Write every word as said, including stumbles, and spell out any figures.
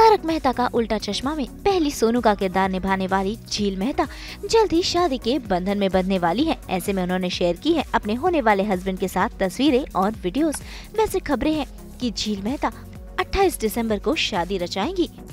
तारक मेहता का उल्टा चश्मा में पहली सोनू का किरदार निभाने वाली झील मेहता जल्द ही शादी के बंधन में बंधने वाली है। ऐसे में उन्होंने शेयर की है अपने होने वाले हस्बैंड के साथ तस्वीरें और वीडियोस। वैसे खबरें हैं कि झील मेहता अट्ठाईस दिसंबर को शादी रचाएंगी।